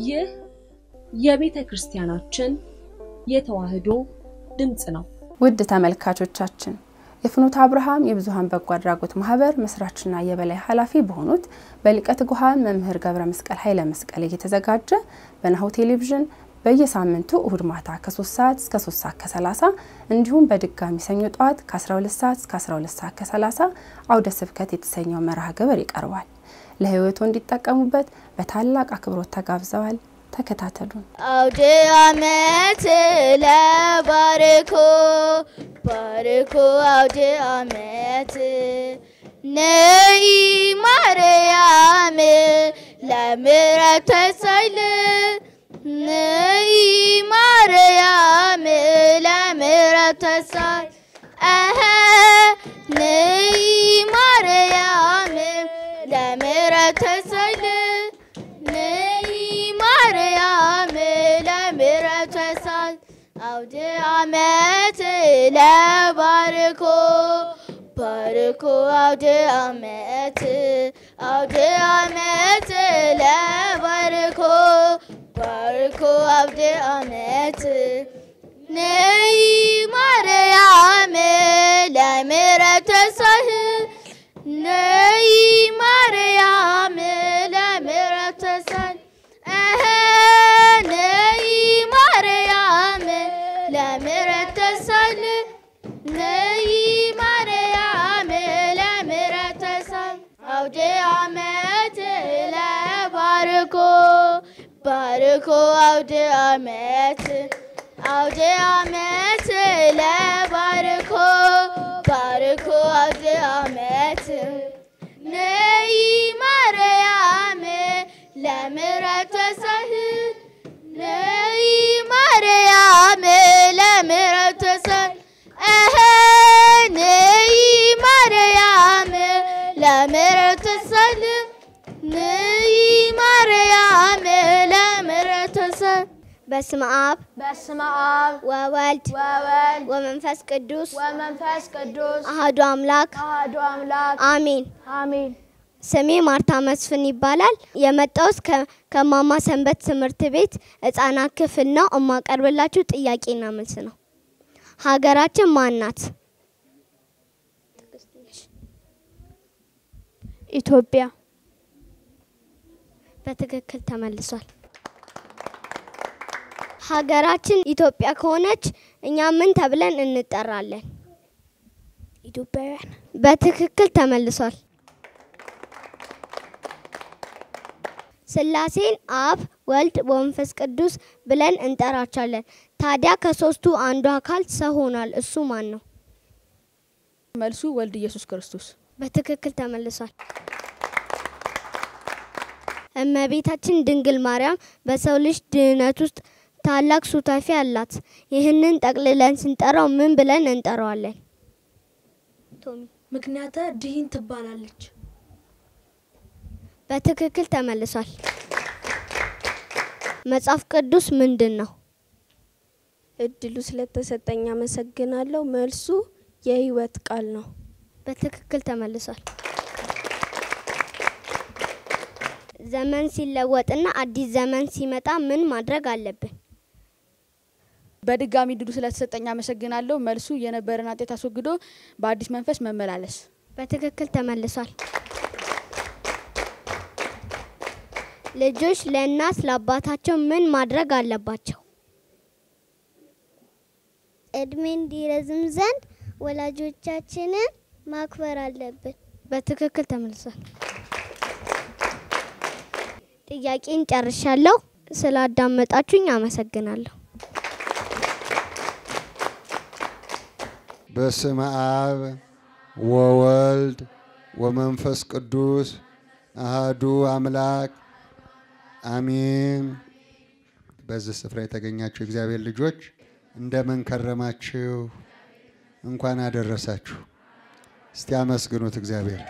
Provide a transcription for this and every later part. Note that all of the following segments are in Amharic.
ይህ የቤተ ክርስቲያናችን የተዋህዶ ድምጽ ነው። ውድ ተመልካቾቻችን የፍኖተ አብርሃም የብዙሃን በጎ አድራጎት ማህበር መስራችና የበላይ ኃላፊ በሆኑት በሊቀ ትጉሃን መምህር ገብረ መስቀል ኃይለ መስቀል እየተዘጋጀ በናሁ ቴሌቪዥን በየሳምንቱ እሁድ ማታ ከ3 ሰዓት እስከ 3 ሰዓት ከ30 እንዲሁም በድጋሚ ሰኞ ጧት ከ12 ሰዓት እስከ 12 ሰዓት ከ30 አውደ ስብከት የተሰኘው መርሃ ግብር ይቀርባል። ለህይወቱ እንዲጠቀሙበት በታላቅ አክብሮት ተጋብዘዋል። ተከታተሉን። አውደ ዓመት ለባርኮ ባርኮ አውደ ዓመት ነይ ማርያም ለምሕረት ተሳይል ነይ ማርያም ለምሕረት ተሳይ ነይ ማርያም ለምሕረት ተሳይል ነይ ማርያም ለምሕረት ተሳይ አውደ ዓመት ለባርኮ ባርኮ አውደ ዓመት ለባርኮ ባርኮ አውደ ዓመት ነይ ማርያም ለምሕረት ተሳይ ነይ ማርያም ለምሕረት ተሳይ ነይ ማርያም ለምሕረት ተሳይ ነይ ማርያም ለምሕረት ተሳይ አውደ ዓመት ለባርኮ ባርኮ አውደ ዓመት ለባርኮ ባርኮ አውደ ዓመት ነይ ማርያም ለምሕረት ተሳይ ነይ ማርያም ለምሕረት ተሳይ ነይ ማርያም ለምሕረት ተሳይ ነይ ማርያም ለምሕረት ተሳይ በስመ አብ ወወልድ ወመንፈስ ቅዱስ አሐዱ አምላክ አሜን። ስሜ ማርታ መስፍን ይባላል። የመጣሁት ከማማ ሰንበት ትምህርት ቤት ህፃናት ክፍል ነው። እማቀርብላችሁ ጥያቄና መልስ ነው። ሀገራችን ማን ናት? ኢትዮጵያ። በትክክል ተመልሷል። ሀገራችን ኢትዮጵያ ከሆነች እኛ ምን ተብለን እንጠራለን? ኢትዮጵያውያን። በትክክል ተመልሷል። ስላሴን አብ ወልድ ወመንፈስ ቅዱስ ብለን እንጠራቻለን። ታዲያ ከሶስቱ አንዱ አካል ሰው ሆኗል። እሱ ማን ነው? መልሱ ወልድ ኢየሱስ ክርስቶስ። በትክክል ተመልሷል። እመቤታችን ድንግል ማርያም በሰው ልጅ ድህነት ውስጥ ታላቅ ሱታፊ አላት። ይህንን ጠቅልለን ስንጠራው ምን ብለን እንጠራዋለን? ቶሚ። ምክንያተ ድህን ትባላለች። በትክክል ተመልሷል። መጽሐፍ ቅዱስ ምንድነው? እድሉ ስለተሰጠኝ አመሰግናለሁ። መልሱ የህይወት ቃል ነው። በትክክል ተመልሷል። ዘመን ሲለወጥና አዲስ ዘመን ሲመጣ ምን ማድረግ አለብን? በድጋሚ እድሉ ስለተሰጠኝ አመሰግናለሁ። መልሱ የነበረን ኃጢአት አስወግዶ በአዲስ መንፈስ መመላለስ። በትክክል ተመልሷል። ልጆች ለእናት ለአባታቸው ምን ማድረግ አለባቸው? እድሜ እንዲረዝም ዘንድ ወላጆቻችንን ማክበር አለብን። በትክክል ተመልሷል። ጥያቄን ጨርሻለሁ። ስላዳመጣችሁኝ አመሰግናለሁ። በስመ አብ ወወልድ ወመንፈስ ቅዱስ አሐዱ አምላክ አሜን። በዚህ ስፍራ የተገኛችሁ እግዚአብሔር ልጆች እንደምን ከረማችሁ? እንኳን አደረሳችሁ። እስቲ አመስግኑት እግዚአብሔር።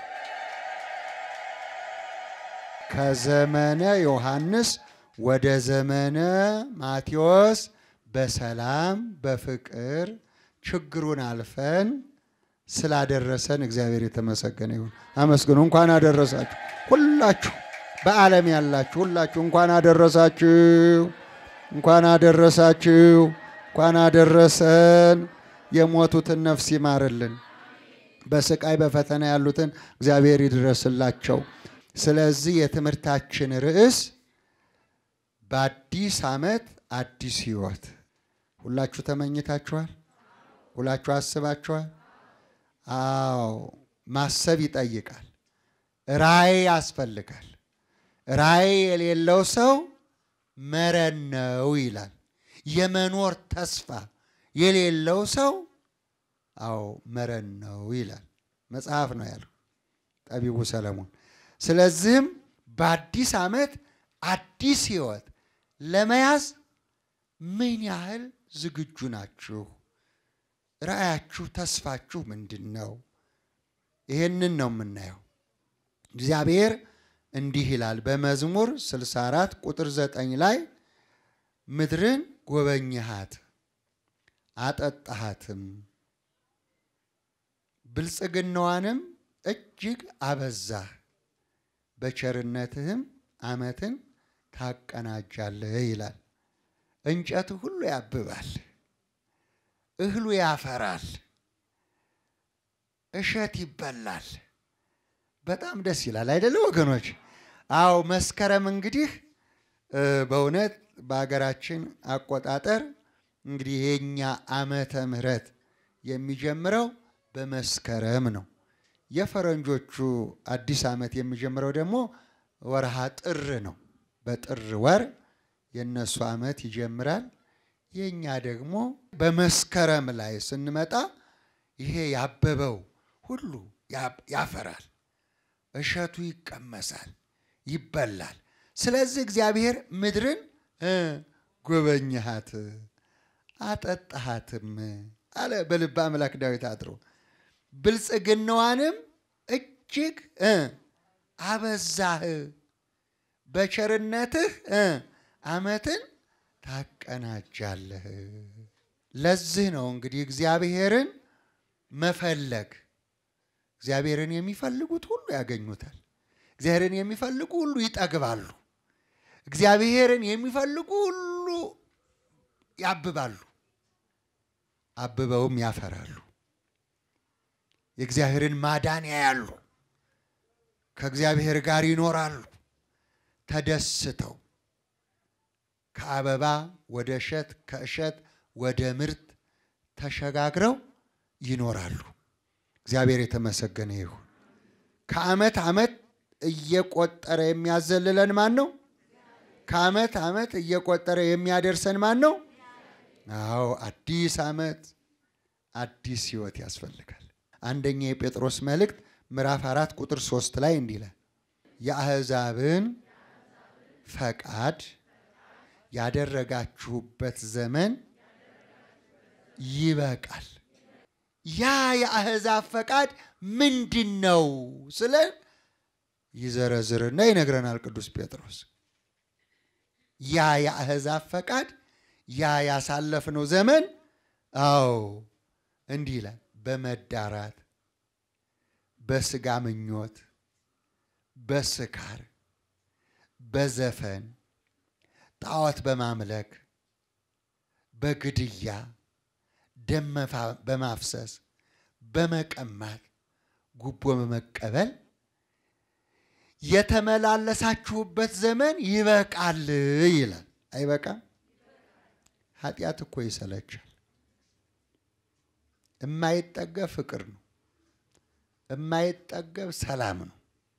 ከዘመነ ዮሐንስ ወደ ዘመነ ማቴዎስ በሰላም በፍቅር ችግሩን አልፈን ስላደረሰን እግዚአብሔር የተመሰገነ ይሁን። አመስግኑ። እንኳን አደረሳችሁ ሁላችሁ በዓለም ያላችሁ ሁላችሁ እንኳን አደረሳችሁ፣ እንኳን አደረሳችሁ፣ እንኳን አደረሰን። የሞቱትን ነፍስ ይማርልን፣ በስቃይ በፈተና ያሉትን እግዚአብሔር ይድረስላቸው። ስለዚህ የትምህርታችን ርዕስ በአዲስ ዓመት አዲስ ሕይወት። ሁላችሁ ተመኝታችኋል? ሁላችሁ አስባችኋል? አዎ፣ ማሰብ ይጠይቃል። ራእይ ያስፈልጋል። ራእይ የሌለው ሰው መረን ነው ይላል። የመኖር ተስፋ የሌለው ሰው አዎ መረን ነው ይላል መጽሐፍ ነው ያለው ጠቢቡ ሰለሞን። ስለዚህም በአዲስ ዓመት አዲስ ሕይወት ለመያዝ ምን ያህል ዝግጁ ናችሁ? ራእያችሁ፣ ተስፋችሁ ምንድን ነው? ይሄንን ነው የምናየው። እግዚአብሔር እንዲህ ይላል በመዝሙር 64 ቁጥር 9 ላይ ምድርን ጎበኘሃት አጠጣሃትም፣ ብልጽግናዋንም እጅግ አበዛህ፣ በቸርነትህም ዓመትን ታቀናጃለህ ይላል። እንጨቱ ሁሉ ያብባል፣ እህሉ ያፈራል፣ እሸት ይበላል። በጣም ደስ ይላል አይደለ ወገኖች? አዎ መስከረም እንግዲህ በእውነት በሀገራችን አቆጣጠር እንግዲህ የኛ ዓመተ ምህረት የሚጀምረው በመስከረም ነው። የፈረንጆቹ አዲስ ዓመት የሚጀምረው ደግሞ ወርሃ ጥር ነው። በጥር ወር የነሱ ዓመት ይጀምራል። የኛ ደግሞ በመስከረም ላይ ስንመጣ ይሄ ያበበው ሁሉ ያፈራል፣ እሸቱ ይቀመሳል፣ ይበላል። ስለዚህ እግዚአብሔር ምድርን ጎበኘሃት አጠጣሃትም አለ በልበ አምላክ ዳዊት አድሮ፣ ብልጽግናዋንም እጅግ አበዛህ፣ በቸርነትህ ዓመትን ታቀናጃለህ። ለዚህ ነው እንግዲህ እግዚአብሔርን መፈለግ። እግዚአብሔርን የሚፈልጉት ሁሉ ያገኙታል። እግዚአብሔርን የሚፈልጉ ሁሉ ይጠግባሉ። እግዚአብሔርን የሚፈልጉ ሁሉ ያብባሉ፣ አብበውም ያፈራሉ። የእግዚአብሔርን ማዳን ያያሉ፣ ከእግዚአብሔር ጋር ይኖራሉ። ተደስተው ከአበባ ወደ እሸት፣ ከእሸት ወደ ምርት ተሸጋግረው ይኖራሉ። እግዚአብሔር የተመሰገነ ይሁን። ከዓመት ዓመት እየቆጠረ የሚያዘልለን ማን ነው? ከዓመት ዓመት እየቆጠረ የሚያደርሰን ማን ነው? አዎ አዲስ ዓመት አዲስ ሕይወት ያስፈልጋል። አንደኛ የጴጥሮስ መልእክት ምዕራፍ 4 ቁጥር 3 ላይ እንዲህ ይላል፣ የአሕዛብን ፈቃድ ያደረጋችሁበት ዘመን ይበቃል። ያ የአሕዛብ ፈቃድ ምንድን ነው ስለን ይዘረዝርና ይነግረናል ቅዱስ ጴጥሮስ። ያ የአሕዛብ ፈቃድ፣ ያ ያሳለፍነው ዘመን አዎ እንዲህ ይላል፣ በመዳራት በስጋ ምኞት፣ በስካር፣ በዘፈን፣ ጣዖት በማምለክ፣ በግድያ፣ ደም በማፍሰስ፣ በመቀማት፣ ጉቦ በመቀበል የተመላለሳችሁበት ዘመን ይበቃል ይላል። አይበቃም? ኃጢአት እኮ ይሰለቻል። የማይጠገብ ፍቅር ነው፣ የማይጠገብ ሰላም ነው።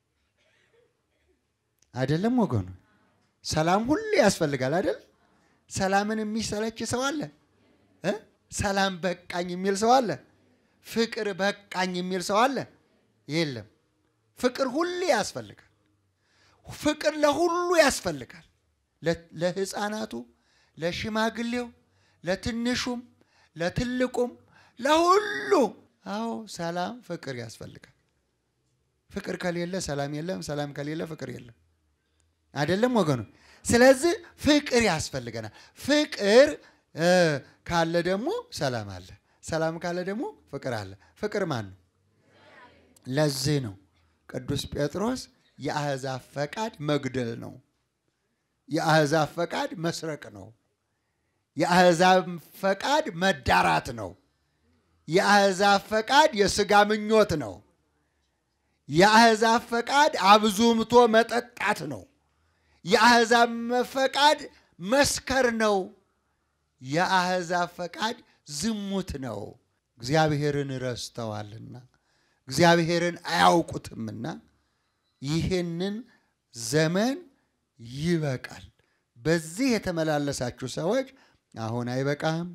አይደለም ወገኑ? ሰላም ሁሉ ያስፈልጋል አይደል? ሰላምን የሚሰለች ሰው አለ? ሰላም በቃኝ የሚል ሰው አለ? ፍቅር በቃኝ የሚል ሰው አለ? የለም። ፍቅር ሁሉ ያስፈልጋል። ፍቅር ለሁሉ ያስፈልጋል። ለሕፃናቱ፣ ለሽማግሌው፣ ለትንሹም፣ ለትልቁም፣ ለሁሉ። አዎ ሰላም ፍቅር ያስፈልጋል። ፍቅር ከሌለ ሰላም የለም፣ ሰላም ከሌለ ፍቅር የለም። አይደለም ወገኑ? ስለዚህ ፍቅር ያስፈልገናል። ፍቅር ካለ ደግሞ ሰላም አለ፣ ሰላም ካለ ደግሞ ፍቅር አለ። ፍቅር ማን ነው? ለዚህ ነው ቅዱስ ጴጥሮስ የአሕዛብ ፈቃድ መግደል ነው። የአሕዛብ ፈቃድ መስረቅ ነው። የአሕዛብ ፈቃድ መዳራት ነው። የአሕዛብ ፈቃድ የሥጋ ምኞት ነው። የአሕዛብ ፈቃድ አብዙምቶ መጠጣት ነው። የአሕዛብ ፈቃድ መስከር ነው። የአሕዛብ ፈቃድ ዝሙት ነው። እግዚአብሔርን ረስተዋልና እግዚአብሔርን አያውቁትምና ይህንን ዘመን ይበቃል። በዚህ የተመላለሳችሁ ሰዎች አሁን አይበቃም?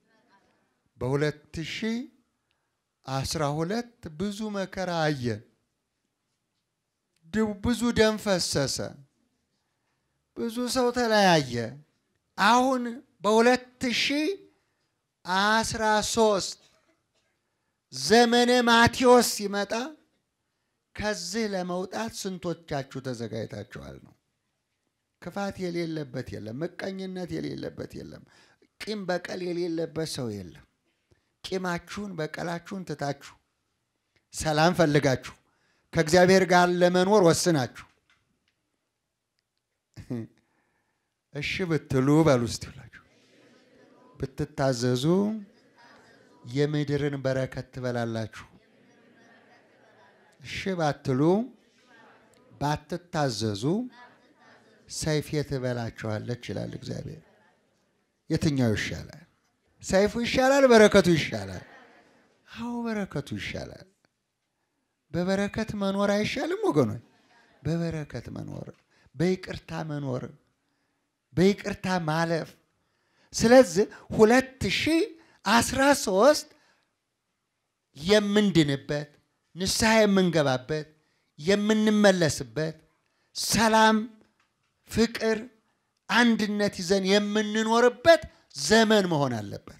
በ2012 ብዙ መከራ አየን። ብዙ ደም ፈሰሰ። ብዙ ሰው ተለያየ። አሁን በ2013 ዘመነ ማቴዎስ ሲመጣ ከዚህ ለመውጣት ስንቶቻችሁ ተዘጋጅታችኋል ነው? ክፋት የሌለበት የለም። ምቀኝነት የሌለበት የለም። ቂም በቀል የሌለበት ሰው የለም። ቂማችሁን በቀላችሁን ትታችሁ ሰላም ፈልጋችሁ ከእግዚአብሔር ጋር ለመኖር ወስናችሁ እሺ ብትሉ በሉ እስቲ ሁላችሁ ብትታዘዙ የምድርን በረከት ትበላላችሁ። እሺ ባትሉ ባትታዘዙ ሰይፍ ትበላችኋለች ይላል እግዚአብሔር። የትኛው ይሻላል? ሰይፉ ይሻላል? በረከቱ ይሻላል? አዎ በረከቱ ይሻላል። በበረከት መኖር አይሻልም ወገኖች? በበረከት መኖር፣ በይቅርታ መኖር፣ በይቅርታ ማለፍ። ስለዚህ 2013 የምንድንበት ንስሐ የምንገባበት የምንመለስበት ሰላም፣ ፍቅር፣ አንድነት ይዘን የምንኖርበት ዘመን መሆን አለበት።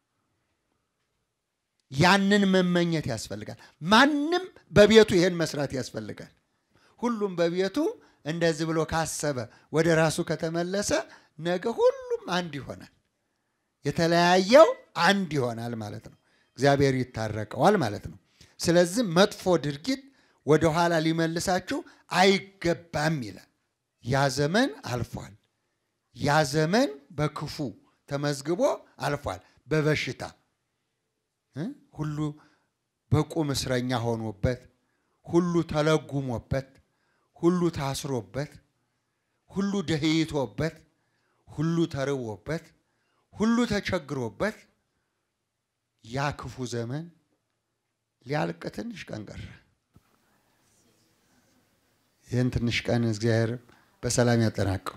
ያንን መመኘት ያስፈልጋል። ማንም በቤቱ ይሄን መስራት ያስፈልጋል። ሁሉም በቤቱ እንደዚህ ብሎ ካሰበ ወደ ራሱ ከተመለሰ ነገ ሁሉም አንድ ይሆናል። የተለያየው አንድ ይሆናል ማለት ነው። እግዚአብሔር ይታረቀዋል ማለት ነው። ስለዚህ መጥፎ ድርጊት ወደ ኋላ ሊመልሳችሁ አይገባም ይላል። ያ ዘመን አልፏል። ያ ዘመን በክፉ ተመዝግቦ አልፏል። በበሽታ ሁሉ በቁም እስረኛ ሆኖበት፣ ሁሉ ተለጉሞበት፣ ሁሉ ታስሮበት፣ ሁሉ ደህይቶበት፣ ሁሉ ተርቦበት፣ ሁሉ ተቸግሮበት ያ ክፉ ዘመን ሊያልቅ ትንሽ ቀን ቀረ። ይህን ትንሽ ቀን እግዚአብሔር በሰላም ያጠናቀው።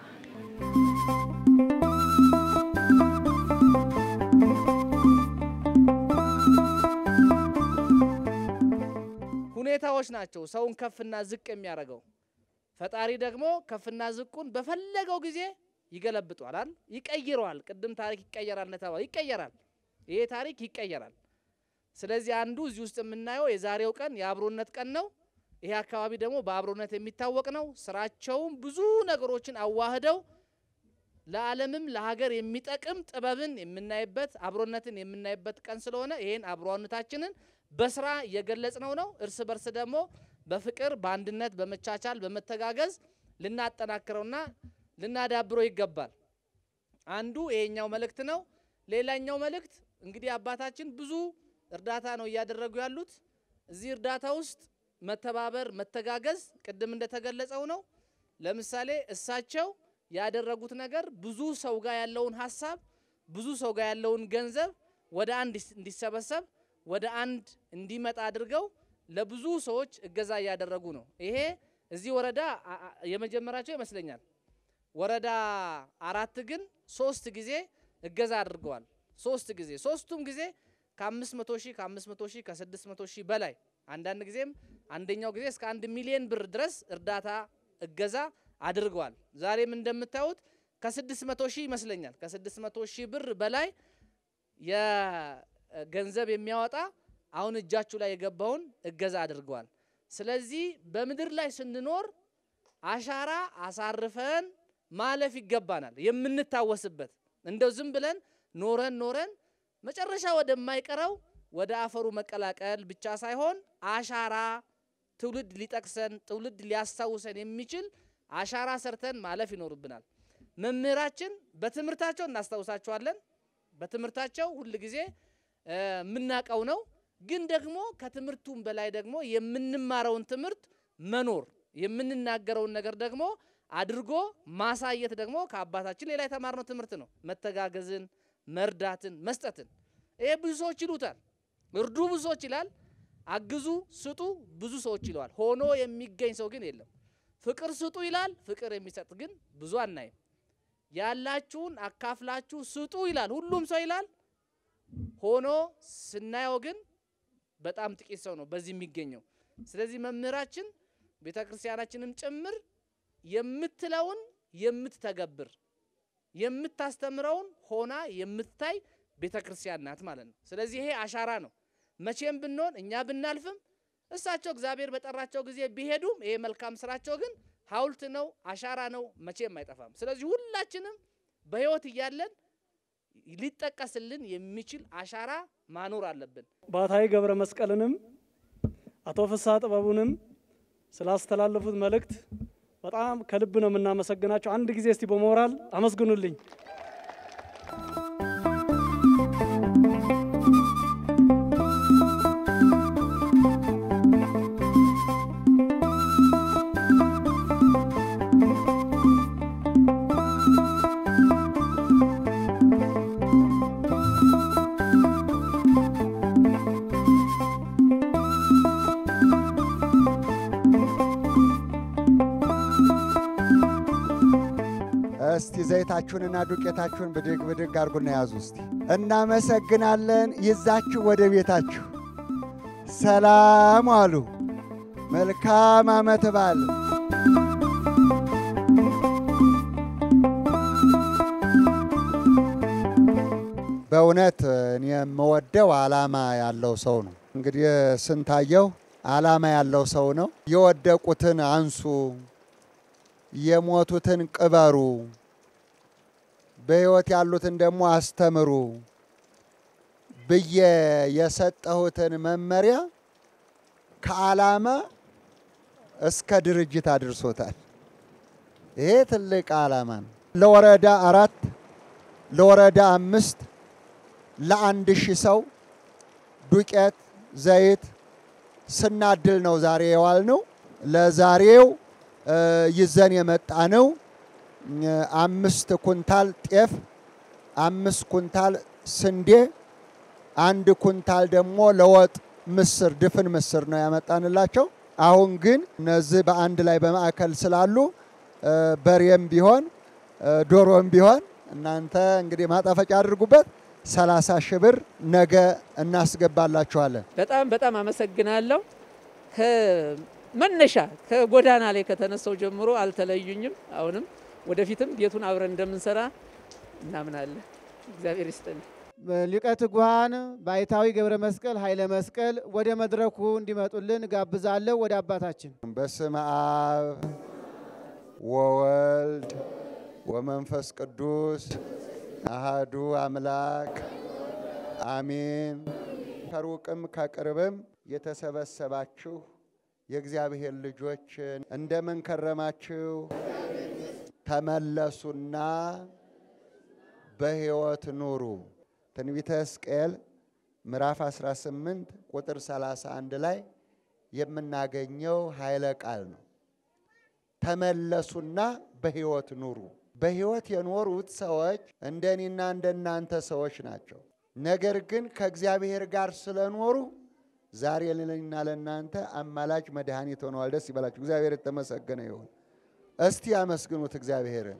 ሁኔታዎች ናቸው ሰውን ከፍና ዝቅ የሚያደርገው። ፈጣሪ ደግሞ ከፍና ዝቁን በፈለገው ጊዜ ይገለብጧል፣ ይቀይረዋል። ቅድም ታሪክ ይቀየራል ነተባለ ይቀየራል። ይሄ ታሪክ ይቀየራል። ስለዚህ አንዱ እዚህ ውስጥ የምናየው የዛሬው ቀን የአብሮነት ቀን ነው። ይሄ አካባቢ ደግሞ በአብሮነት የሚታወቅ ነው። ስራቸውም ብዙ ነገሮችን አዋህደው ለዓለምም ለሀገር የሚጠቅም ጥበብን የምናይበት አብሮነትን የምናይበት ቀን ስለሆነ ይሄን አብሮነታችንን በስራ እየገለጽነው ነው። እርስ በርስ ደግሞ በፍቅር በአንድነት በመቻቻል በመተጋገዝ ልናጠናክረውና ልናዳብረው ይገባል። አንዱ ይሄኛው መልእክት ነው። ሌላኛው መልእክት እንግዲህ አባታችን ብዙ እርዳታ ነው እያደረጉ ያሉት። እዚህ እርዳታ ውስጥ መተባበር መተጋገዝ ቅድም እንደተገለጸው ነው። ለምሳሌ እሳቸው ያደረጉት ነገር ብዙ ሰው ጋር ያለውን ሐሳብ ብዙ ሰው ጋር ያለውን ገንዘብ ወደ አንድ እንዲሰበሰብ ወደ አንድ እንዲመጣ አድርገው ለብዙ ሰዎች እገዛ ያደረጉ ነው። ይሄ እዚህ ወረዳ የመጀመሪያቸው ይመስለኛል። ወረዳ 4 ግን 3 ጊዜ እገዛ አድርገዋል። 3 ጊዜ ሶስቱም ጊዜ ከ500 ሺህ ከ500 ሺህ ከ600 ሺህ በላይ አንዳንድ ጊዜም አንደኛው ጊዜ እስከ 1 ሚሊዮን ብር ድረስ እርዳታ እገዛ አድርገዋል። ዛሬም እንደምታዩት ከ600 ሺህ ይመስለኛል ከ600 ሺህ ብር በላይ የገንዘብ የሚያወጣ አሁን እጃችሁ ላይ የገባውን እገዛ አድርገዋል። ስለዚህ በምድር ላይ ስንኖር አሻራ አሳርፈን ማለፍ ይገባናል። የምንታወስበት እንደው ዝም ብለን ኖረን መጨረሻ ወደማይቀረው ወደ አፈሩ መቀላቀል ብቻ ሳይሆን አሻራ ትውልድ ሊጠቅሰን ትውልድ ሊያስታውሰን የሚችል አሻራ ሰርተን ማለፍ ይኖርብናል። መምህራችን በትምህርታቸው እናስታውሳቸዋለን። በትምህርታቸው ሁሉ ጊዜ ምናቀው ነው። ግን ደግሞ ከትምህርቱም በላይ ደግሞ የምንማረውን ትምህርት መኖር የምንናገረውን ነገር ደግሞ አድርጎ ማሳየት ደግሞ ከአባታችን ሌላ የተማርነው ትምህርት ነው። መተጋገዝን፣ መርዳትን፣ መስጠትን። ይሄ ብዙ ሰዎች ይሉታል። እርዱ ብዙ ሰዎች ይላል፣ አግዙ ስጡ ብዙ ሰዎች ይለዋል። ሆኖ የሚገኝ ሰው ግን የለም። ፍቅር ስጡ ይላል፣ ፍቅር የሚሰጥ ግን ብዙ አናይም። ያላችሁን አካፍላችሁ ስጡ ይላል፣ ሁሉም ሰው ይላል። ሆኖ ስናየው ግን በጣም ጥቂት ሰው ነው በዚህ የሚገኘው። ስለዚህ መምህራችን ቤተክርስቲያናችንም ጭምር የምትለውን የምትተገብር የምታስተምረውን ሆና የምታይ ቤተክርስቲያን ናት ማለት ነው። ስለዚህ ይሄ አሻራ ነው። መቼም ብንሆን እኛ ብናልፍም እሳቸው እግዚአብሔር በጠራቸው ጊዜ ቢሄዱም ይሄ መልካም ስራቸው ግን ሐውልት ነው፣ አሻራ ነው፣ መቼም አይጠፋም። ስለዚህ ሁላችንም በህይወት እያለን ሊጠቀስልን የሚችል አሻራ ማኖር አለብን። ባታዊ ገብረ መስቀልንም አቶ ፍስሐ ጥበቡንም ስላስተላለፉት መልእክት በጣም ከልብ ነው የምናመሰግናቸው። አንድ ጊዜ እስቲ በሞራል አመስግኑልኝ። እስቲ ዘይታችሁንና ዱቄታችሁን ብድግ ብድግ አርጉና ያዙ። እስቲ እናመሰግናለን። ይዛችሁ ወደ ቤታችሁ ሰላም አሉ። መልካም ዓመት በዓል። በእውነት እኔ የምወደው ዓላማ ያለው ሰው ነው። እንግዲህ ስንታየው ዓላማ ያለው ሰው ነው። የወደቁትን አንሱ፣ የሞቱትን ቅበሩ፣ በህይወት ያሉትን ደግሞ አስተምሩ ብዬ የሰጠሁትን መመሪያ ከዓላማ እስከ ድርጅት አድርሶታል። ይሄ ትልቅ ዓላማ ነው። ለወረዳ 4 ለወረዳ 5 ለ1000 ሰው ዱቄት ዘይት ስናድል ነው ዛሬ የዋልነው። ለዛሬው ይዘን የመጣነው 5 ኩንታል ጤፍ፣ 5 ኩንታል ስንዴ፣ 1 ኩንታል ደግሞ ለወጥ ምስር ድፍን ምስር ነው ያመጣንላቸው። አሁን ግን እነዚህ በአንድ ላይ በማዕከል ስላሉ በሬም ቢሆን ዶሮም ቢሆን እናንተ እንግዲህ ማጣፈጫ አድርጉበት። 30 ሺህ ብር ነገ እናስገባላችኋለን። በጣም አመሰግናለሁ። ከመነሻ ከጎዳና ላይ ከተነሳው ጀምሮ አልተለዩኝም። አሁንም ወደፊትም ቤቱን አብረን እንደምንሰራ እናምናለን። እግዚአብሔር ይስጥልን። ሊቀ ትጉሃን ባይታዊ ገብረ መስቀል ኃይለ መስቀል ወደ መድረኩ እንዲመጡልን ጋብዛለሁ። ወደ አባታችን። በስመ አብ ወወልድ ወመንፈስ ቅዱስ አሃዱ አምላክ አሜን። ከሩቅም ከቅርብም የተሰበሰባችሁ የእግዚአብሔር ልጆች እንደምን ከረማችሁ? ተመለሱና በሕይወት ኑሩ። ትንቢተ ሕዝቅኤል ምዕራፍ 18 ቁጥር 31 ላይ የምናገኘው ኃይለ ቃል ነው። ተመለሱና በሕይወት ኑሩ። በሕይወት የኖሩት ሰዎች እንደኔና እንደናንተ ሰዎች ናቸው። ነገር ግን ከእግዚአብሔር ጋር ስለኖሩ ዛሬ ለኔና ለናንተ አማላጅ መድኃኒት ሆነዋል። ደስ ይበላችሁ። እግዚአብሔር የተመሰገነ ይሁን። እስቲ አመስግኑት እግዚአብሔርን።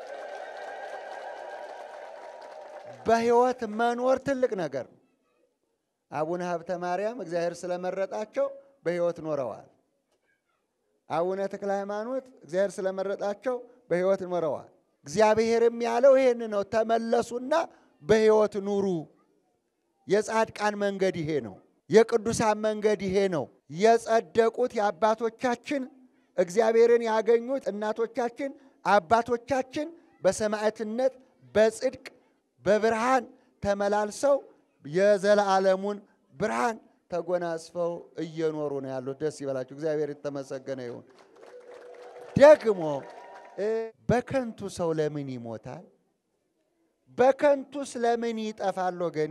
በሕይወት መኖር ትልቅ ነገር ነው። አቡነ ሀብተ ማርያም እግዚአብሔር ስለመረጣቸው በሕይወት ኖረዋል። አቡነ ተክለ ሃይማኖት እግዚአብሔር ስለመረጣቸው በሕይወት ኖረዋል። እግዚአብሔርም ያለው ይሄን ነው፣ ተመለሱና በሕይወት ኑሩ። የጻድቃን መንገድ ይሄ ነው። የቅዱሳን መንገድ ይሄ ነው። የጸደቁት የአባቶቻችን እግዚአብሔርን ያገኙት እናቶቻችን አባቶቻችን በሰማዕትነት በጽድቅ በብርሃን ተመላልሰው የዘላለሙን ብርሃን ተጎናጽፈው እየኖሩ ነው ያሉት። ደስ ይበላችሁ። እግዚአብሔር የተመሰገነ ይሁን። ደግሞ በከንቱ ሰው ለምን ይሞታል? በከንቱስ ለምን ይጠፋል? ወገኔ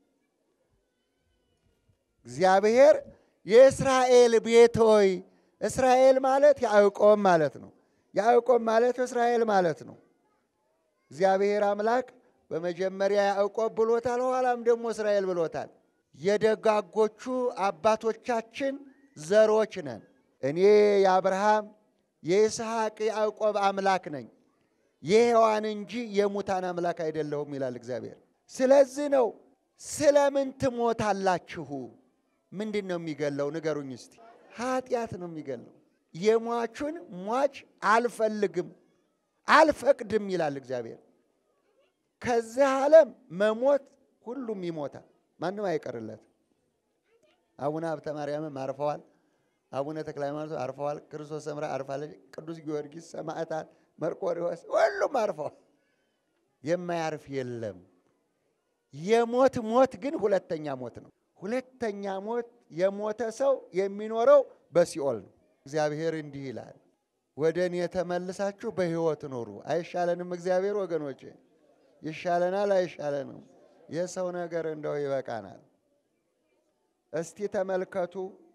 እግዚአብሔር የእስራኤል ቤት ሆይ፣ እስራኤል ማለት ያዕቆብ ማለት ነው። ያዕቆብ ማለት እስራኤል ማለት ነው። እግዚአብሔር አምላክ በመጀመሪያ ያዕቆብ ብሎታል፣ ኋላም ደግሞ እስራኤል ብሎታል። የደጋጎቹ አባቶቻችን ዘሮች ነን። እኔ የአብርሃም የይስሐቅ ያዕቆብ አምላክ ነኝ፣ የሔዋን እንጂ የሙታን አምላክ አይደለሁም ይላል እግዚአብሔር። ስለዚህ ነው ስለምን ትሞታላችሁ? ምንድን ነው የሚገለው? ንገሩኝ እስቲ። ኃጢአት ነው የሚገለው። የሟቹን ሟች አልፈልግም አልፈቅድም ይላል እግዚአብሔር። ከዚህ ዓለም መሞት ሁሉም ይሞታል፣ ማንም አይቀርለት። አቡነ ሀብተ ማርያምም አርፈዋል፣ አቡነ ተክለ ሃይማኖት አርፈዋል፣ ክርስቶስ ሰምራ አርፋለች፣ ቅዱስ ጊዮርጊስ ሰማዕታት፣ መርቆሬዎስ ሁሉም አርፈዋል። የማያርፍ የለም። የሞት ሞት ግን ሁለተኛ ሞት ነው። ሁለተኛ ሞት የሞተ ሰው የሚኖረው በሲኦል ነው። እግዚአብሔር እንዲህ ይላል፣ ወደ እኔ ተመልሳችሁ በሕይወት ኑሩ። አይሻለንም? እግዚአብሔር ወገኖቼ ይሻለናል አይሻለንም? የሰው ነገር እንደው ይበቃናል። እስቲ ተመልከቱ፣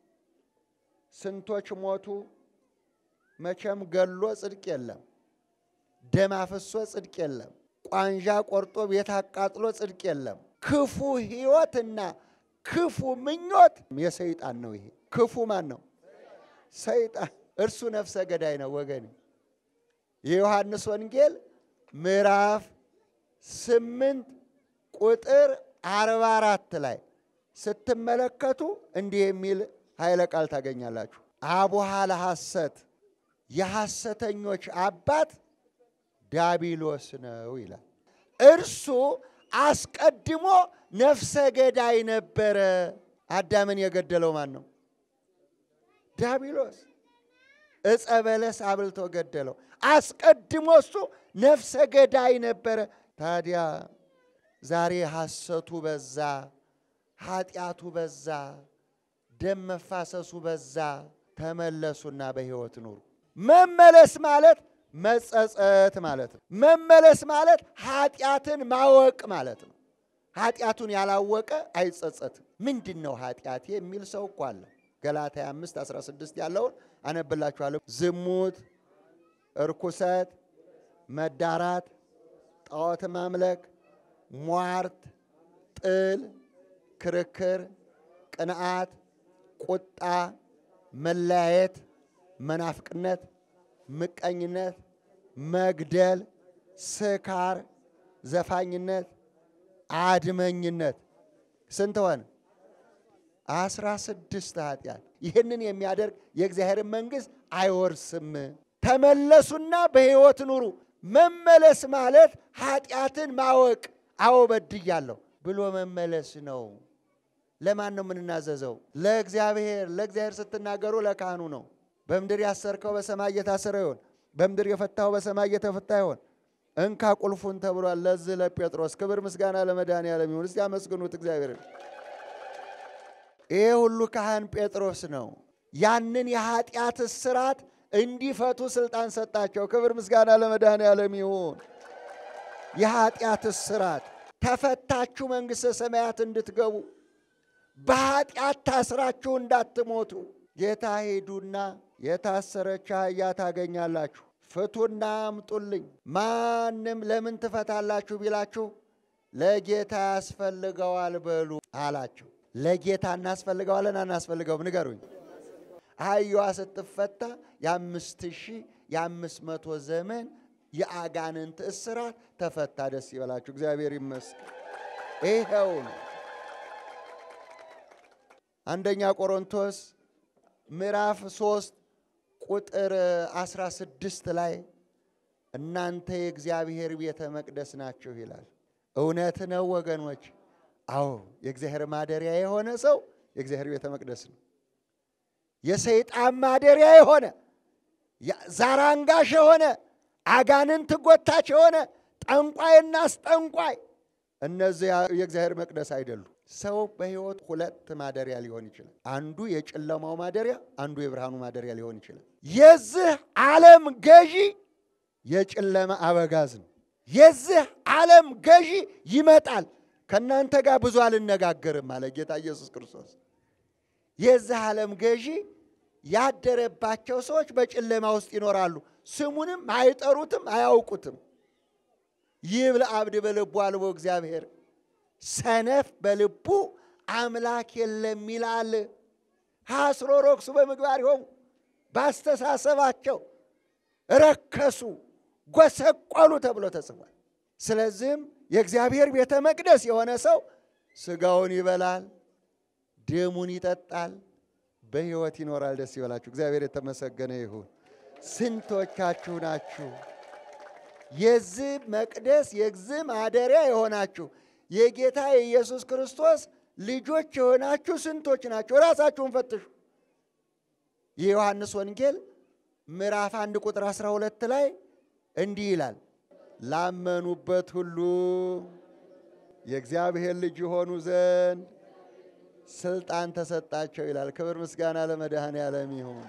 ስንቶች ሞቱ። መቼም ገሎ ጽድቅ የለም፣ ደም አፍሶ ጽድቅ የለም፣ ቋንዣ ቆርጦ ቤት አቃጥሎ ጽድቅ የለም። ክፉ ሕይወትና ክፉ ምኞት የሰይጣን ነው። ይሄ ክፉ ማን ነው? ሰይጣን። እርሱ ነፍሰ ገዳይ ነው ወገኔ። የዮሐንስ ወንጌል ምዕራፍ 8 ቁጥር 44 ላይ ስትመለከቱ እንዲህ የሚል ኃይለ ቃል ታገኛላችሁ። አቡሃ ለሐሰት፣ የሐሰተኞች አባት ዲያብሎስ ነው ይላል። እርሱ አስቀድሞ ነፍሰ ገዳይ ነበረ። አዳምን የገደለው ማን ነው? ዲያብሎስ። ዕፀ በለስ አብልቶ ገደለው። አስቀድሞ እሱ ነፍሰ ገዳይ ነበረ። ታዲያ ዛሬ ሐሰቱ በዛ፣ ኃጢአቱ በዛ፣ ደም መፋሰሱ በዛ። ተመለሱና በሕይወት ኑሩ። መመለስ ማለት መጸጸት ማለት ነው። መመለስ ማለት ኃጢአትን ማወቅ ማለት ነው። ኃጢአቱን ያላወቀ አይጸጸትም። ምንድን ነው ኃጢአት የሚል ሰው እኮ አለ። ገላትያ 5:16 ያለውን አነብላችኋለሁ። ዝሙት፣ እርኩሰት፣ መዳራት፣ ጣዖት ማምለክ፣ ሟርት፣ ጥል፣ ክርክር፣ ቅንዓት፣ ቁጣ፣ መለያየት፣ መናፍቅነት፣ ምቀኝነት፣ መግደል፣ ስካር፣ ዘፋኝነት፣ አድመኝነት። ስንት ሆነ? 16 ኃጢአት። ይህንን የሚያደርግ የእግዚአብሔር መንግሥት አይወርስም። ተመለሱና በሕይወት ኑሩ። መመለስ ማለት ኃጢአትን ማወቅ፣ አዎ በድያለሁ ብሎ መመለስ ነው። ለማን ነው የምንናዘዘው? ለእግዚአብሔር። ለእግዚአብሔር ስትናገሩ ለካህኑ ነው። በምድር ያሰርከው በሰማይ እየታሰረ ይሆን፣ በምድር የፈታው በሰማይ እየተፈታ ይሆን። እንካ ቁልፉን ተብሏል ለዚህ ለጴጥሮስ። ክብር ምስጋና ለመድኃኔዓለም ይሁን። እስቲ አመስግኑት እግዚአብሔርን። ይሄ ሁሉ ካህን ጴጥሮስ ነው። ያንን የኃጢአት እስራት እንዲፈቱ ስልጣን ሰጣቸው። ክብር ምስጋና ለመድኃኔዓለም ይሁን። የኃጢአት እስራት ተፈታችሁ መንግሥተ ሰማያት እንድትገቡ፣ በኃጢአት ታስራችሁ እንዳትሞቱ። ጌታ ሄዱና የታሰረች አህያ ታገኛላችሁ፣ ፍቱና አምጡልኝ። ማንም ለምን ትፈታላችሁ ቢላችሁ ለጌታ ያስፈልገዋል በሉ አላቸው። ለጌታ እናስፈልገዋለን አናስፈልገውም? ንገሩኝ። አህያዋ ስትፈታ የ5500 ዘመን የአጋንንት እስራት ተፈታ። ደስ ይበላችሁ፣ እግዚአብሔር ይመስገን። ይኸው ነው። አንደኛ ቆሮንቶስ ምዕራፍ 3 ቁጥር 16 ላይ እናንተ የእግዚአብሔር ቤተ መቅደስ ናችሁ ይላል። እውነት ነው ወገኖች? አዎ፣ የእግዚአብሔር ማደሪያ የሆነ ሰው የእግዚአብሔር ቤተ መቅደስ ነው። የሰይጣን ማደሪያ የሆነ ዛራንጋሽ የሆነ አጋንንት ጎታች የሆነ ጠንቋይና አስጠንቋይ እነዚህ የእግዚአብሔር መቅደስ አይደሉም። ሰው በህይወት ሁለት ማደሪያ ሊሆን ይችላል። አንዱ የጨለማው ማደሪያ፣ አንዱ የብርሃኑ ማደሪያ ሊሆን ይችላል። የዚህ ዓለም ገዢ የጨለማ አበጋዝ ነው። የዚህ ዓለም ገዢ ይመጣል። ከናንተ ጋር ብዙ አልነጋገርም አለ ጌታ ኢየሱስ ክርስቶስ። የዚህ ዓለም ገዢ ያደረባቸው ሰዎች በጨለማ ውስጥ ይኖራሉ። ስሙንም አይጠሩትም፣ አያውቁትም። ይብል አብድ በልቡ አልቦ እግዚአብሔር፣ ሰነፍ በልቡ አምላክ የለም ይላል። ሐስሮ ሮክሱ በምግባር ይሆኑ፣ ባስተሳሰባቸው ረከሱ፣ ጎሰቆሉ ተብሎ ተጽፏል። ስለዚህም የእግዚአብሔር ቤተ መቅደስ የሆነ ሰው ስጋውን ይበላል፣ ደሙን ይጠጣል፣ በሕይወት ይኖራል። ደስ ይበላችሁ። እግዚአብሔር የተመሰገነ ይሁን። ስንቶቻችሁ ናችሁ የዚህ መቅደስ የዚህ ማደሪያ የሆናችሁ የጌታ የኢየሱስ ክርስቶስ ልጆች የሆናችሁ ስንቶች ናችሁ? ራሳችሁን ፈትሹ። የዮሐንስ ወንጌል ምዕራፍ 1 ቁጥር 12 ላይ እንዲህ ይላል፣ ላመኑበት ሁሉ የእግዚአብሔር ልጅ የሆኑ ዘንድ ስልጣን ተሰጣቸው ይላል። ክብር ምስጋና ለመድኃኔዓለም ይሁን።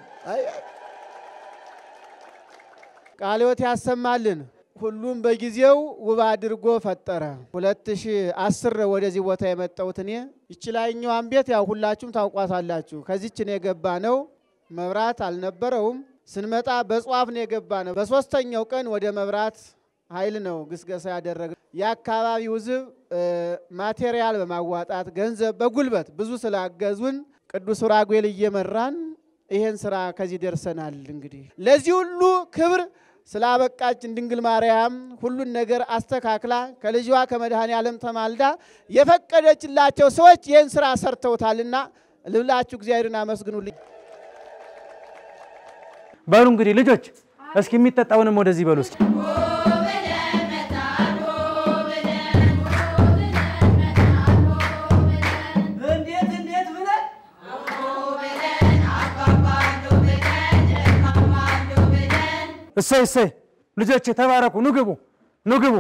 ቃለ ሕይወት ያሰማልን። ሁሉም በጊዜው ውብ አድርጎ ፈጠረ። 2010 ወደዚህ ቦታ የመጣሁት እኔ ይችላልኛዋን ቤት ያው ሁላችሁም ታውቋታላችሁ። ከዚች ነው የገባ ነው። መብራት አልነበረውም። ስንመጣ በጽዋፍ ነው የገባ ነው። በሶስተኛው ቀን ወደ መብራት ኃይል ነው ግስገሳ ያደረገ። የአካባቢው ሕዝብ ማቴሪያል በማዋጣት ገንዘብ በጉልበት ብዙ ስላገዙን ቅዱስ ራጉኤል እየመራን ይሄን ስራ ከዚህ ደርሰናል። እንግዲህ ለዚህ ሁሉ ክብር ስላበቃችን ድንግል ማርያም ሁሉን ነገር አስተካክላ ከልጅዋ ከመድኃኔዓለም ተማልዳ የፈቀደችላቸው ሰዎች ይሄን ስራ ሰርተውታልና ልብላችሁ እግዚአብሔርን አመስግኑልኝ። በሉ እንግዲህ ልጆች እስኪ የሚጠጣውንም ወደዚህ በሉ እስኪ። እሰይ እሰይ ልጆች ተባረኩ። ኑ ግቡ ኑ ግቡ።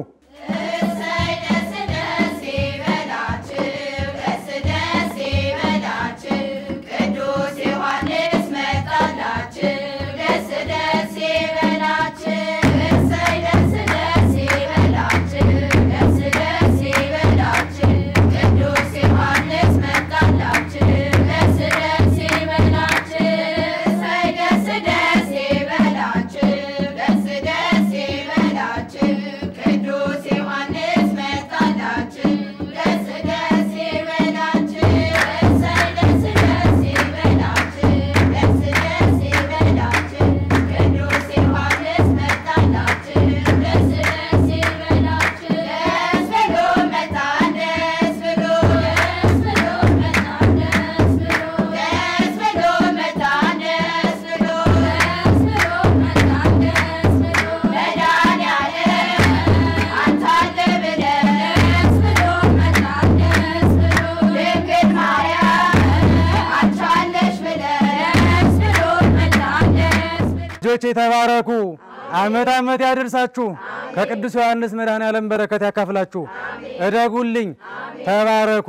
ልጆች ተባረኩ። አመት አመት ያድርሳችሁ። ከቅዱስ ዮሐንስ መድኃኔዓለም በረከት ያካፍላችሁ። እደጉልኝ። ተባረኩ።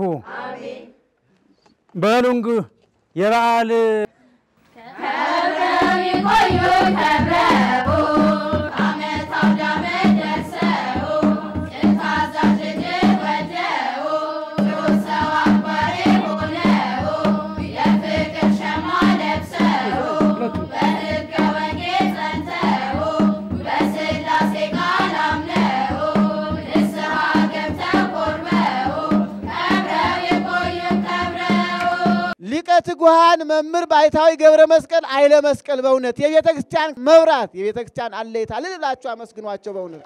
በሉንግ የበዓል ከብረው ይቆዩ ከብረው አመት አውዳመ ደርሰው ታዛዥ ወደው ሰው አክባሪ ሆነው የፍቅር ሸማ ለብሰው በሕገ ወንጌል ጸንተው በሥላሴ ቃል አምነው ንስሐ ገብተው ቆርበው ከብረው ይቆዩ ከብረው ሊቀ ትጉሃን መምህር ባይታዊ ገብረ መስቀል ኃይለ መስቀል በእውነት የቤተ ክርስቲያን መብራት የቤተ ክርስቲያን አለይታ ልላችሁ አመስግኗቸው። በእውነት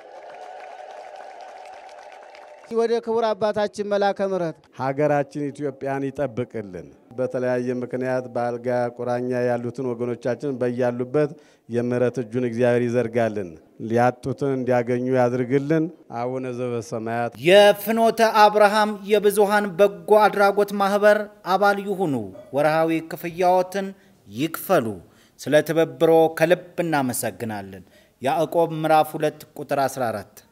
ወደ ክቡር አባታችን መላከ ምሕረት ሀገራችን ኢትዮጵያን ይጠብቅልን። በተለያየ ምክንያት በአልጋ ቁራኛ ያሉትን ወገኖቻችን በያሉበት የምሕረት እጁን እግዚአብሔር ይዘርጋልን፣ ሊያጡትን እንዲያገኙ ያድርግልን። አቡነ ዘበሰማያት የፍኖተ አብርሃም የብዙሃን በጎ አድራጎት ማህበር አባል ይሁኑ። ወርሃዊ ክፍያዎትን ይክፈሉ። ስለ ትብብሮ ከልብ እናመሰግናለን። ያዕቆብ ምዕራፍ 2 ቁጥር 14